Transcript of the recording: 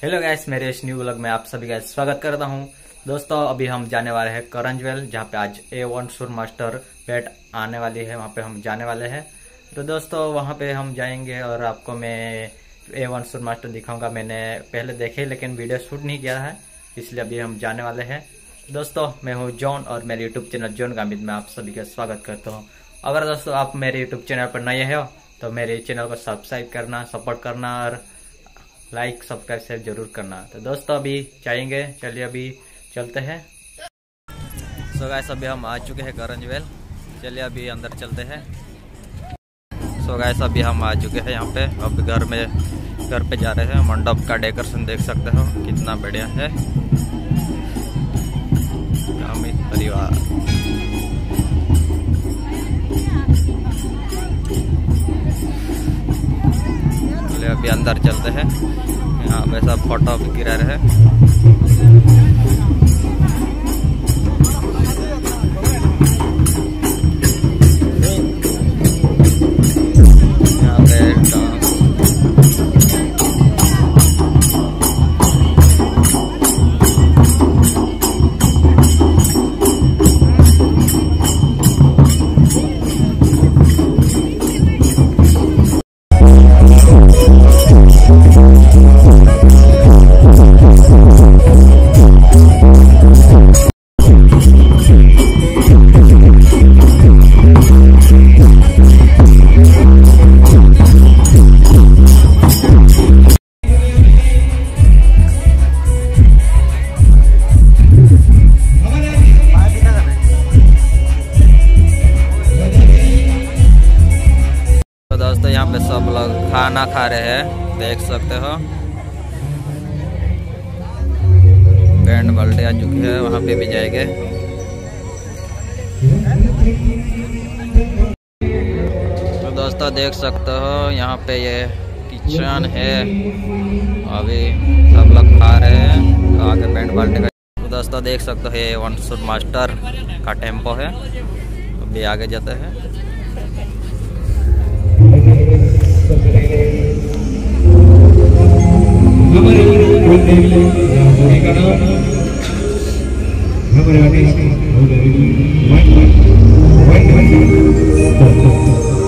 Hello guys, मेरे इस new vlog में आप सभी का स्वागत करता हूं। दोस्तों अभी हम जाने वाले हैं करंजवेल, जहां पे आज A1 सुर मास्टर बैट आने वाली है। वहां पे हम जाने वाले हैं। तो दोस्तों वहां पे हम जाएंगे और आपको मैं A1 सुर मास्टर दिखाऊंगा। मैंने पहले देखे लेकिन वीडियो शूट नहीं किया है, इसलिए अभी हम जाने वाले हैं। दोस्तों मैं हूँ जॉन और मेरे यूट्यूब चैनल जॉन गामित में आप सभी का स्वागत करता हूँ। अगर दोस्तों आप मेरे यूट्यूब चैनल पर नए हो तो मेरे चैनल को सब्सक्राइब करना, सपोर्ट करना और लाइक सब्सक्राइब शेयर जरूर करना। तो दोस्तों अभी जाएंगे, चलिए अभी चलते हैं। सो गाइस अभी हम आ चुके हैं करंजवेल, चलिए अभी अंदर चलते हैं। सो गाइस अभी हम आ चुके हैं यहाँ पे। अब घर पे जा रहे हैं। मंडप का डेकोरेशन देख सकते हो कितना बढ़िया है। अमित परिवार अभी अंदर चलते हैं। यहाँ पे सब फोटो भी गिरा रहे हैं। यहाँ पे दोस्तों यहाँ पे सब लोग खाना खा रहे हैं, देख सकते हो। बैंड बाल्टी आ चुकी है, वहाँ पे भी जाएंगे। तो दोस्तों देख सकते हो यहाँ पे ये किचन है। अभी सब लोग खा रहे हैं, तो आगे बैंड बाल्टी का। तो दोस्तों देख सकते हो ये A1 सुर मास्टर का टेम्पो है। अभी आगे जाते हैं। हमारे